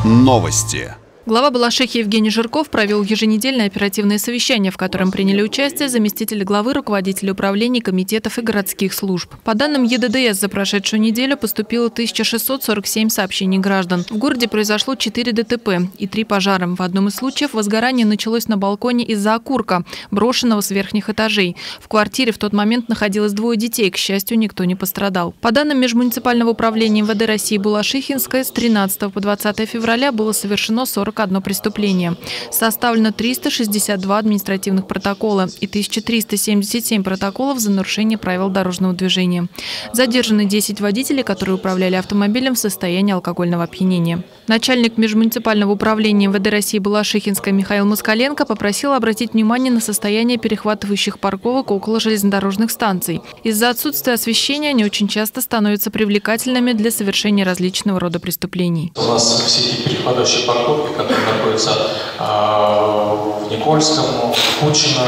Новости. Глава Балашихи Евгений Жирков провел еженедельное оперативное совещание, в котором приняли участие заместители главы, руководители управлений, комитетов и городских служб. По данным ЕДДС, за прошедшую неделю поступило 1647 сообщений граждан. В городе произошло 4 ДТП и 3 пожара. В одном из случаев возгорание началось на балконе из-за окурка, брошенного с верхних этажей. В квартире в тот момент находилось 2 детей. К счастью, никто не пострадал. По данным межмуниципального управления МВД России Балашихинская, с 13 по 20 февраля было совершено 41 преступление. Составлено 362 административных протокола и 1377 протоколов за нарушение правил дорожного движения. Задержаны 10 водителей, которые управляли автомобилем в состоянии алкогольного опьянения. Начальник межмуниципального управления МВД России Балашихинская Михаил Москаленко попросил обратить внимание на состояние перехватывающих парковок около железнодорожных станций. Из-за отсутствия освещения они очень часто становятся привлекательными для совершения различного рода преступлений. У нас все эти перехватывающие парковки, которые находятся в Никольском, в Кучино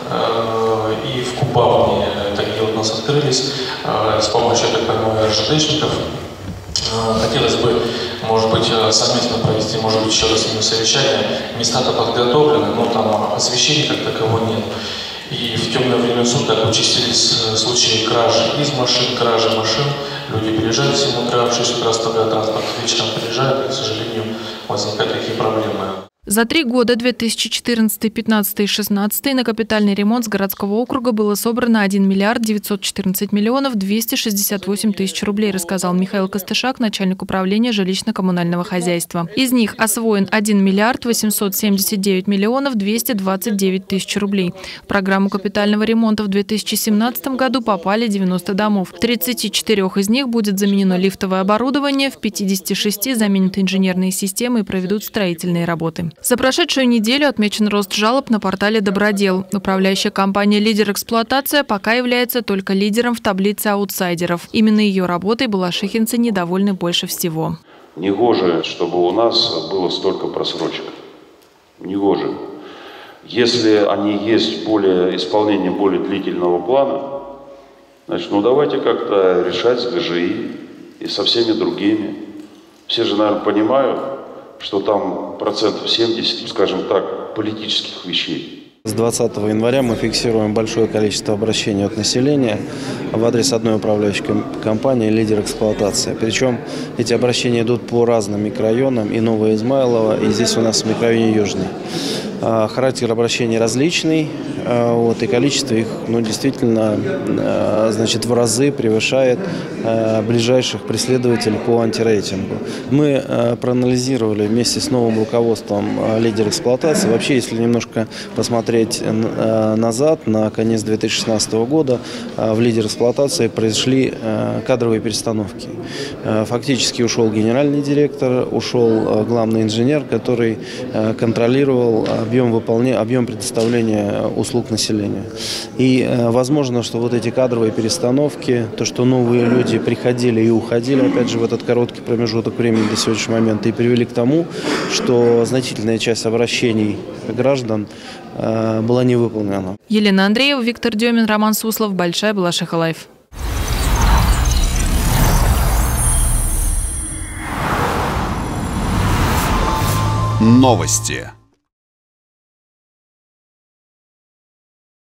и в Кубавне, такие у нас открылись с помощью, так понимаю, РЖДшников. Хотелось бы, может быть, совместно провести, может быть, еще раз с ними совещание. Места-то подготовлены, но там освещения как такового нет. И в темное время суток участились случаи кражи из машин, кражи машин. Люди приезжают в 7 утра, в 6 утра оставляют транспорт, вечером приезжают, и, к сожалению, возникают такие проблемы. За 3 года 2014, 2015 и 2016 на капитальный ремонт с городского округа было собрано 1 миллиард 914 миллионов 268 тысяч рублей, рассказал Михаил Костышак, начальник управления жилищно-коммунального хозяйства. Из них освоен 1 миллиард 879 миллионов 229 тысяч рублей. В программу капитального ремонта в 2017 году попали 90 домов. В 34 из них будет заменено лифтовое оборудование, в 56 заменят инженерные системы и проведут строительные работы. За прошедшую неделю отмечен рост жалоб на портале «Добродел». Управляющая компания «Лидер Эксплуатация» пока является только лидером в таблице аутсайдеров. Именно ее работой балашихинцы недовольны больше всего. Негоже, чтобы у нас было столько просрочек. Негоже. Если они есть исполнение более длительного плана, значит, давайте как-то решать с ГЖИ и со всеми другими. Все же, наверное, понимают, что там 70%, скажем так, политических вещей. С 20 января мы фиксируем большое количество обращений от населения в адрес одной управляющей компании «Лидер Эксплуатация». Причем эти обращения идут по разным микрорайонам, и Новое Измайлово, и здесь у нас в микрорайоне Южный. Характер обращений различный, и количество их действительно в разы превышает ближайших преследователей по антирейтингу. Мы проанализировали вместе с новым руководством «Лидер Эксплуатации». Вообще, если немножко посмотреть назад, на конец 2016 года в «Лидер Эксплуатации» произошли кадровые перестановки. Фактически ушел генеральный директор, ушел главный инженер, который контролировал объем предоставления услуг населению. И возможно, что вот эти кадровые перестановки, то, что новые люди приходили и уходили, опять же, в этот короткий промежуток времени до сегодняшнего момента, и привели к тому, что значительная часть обращений граждан была не выполнена. Елена Андреева, Виктор Демин, Роман Суслов, Большая Балашиха Лайв. Новости.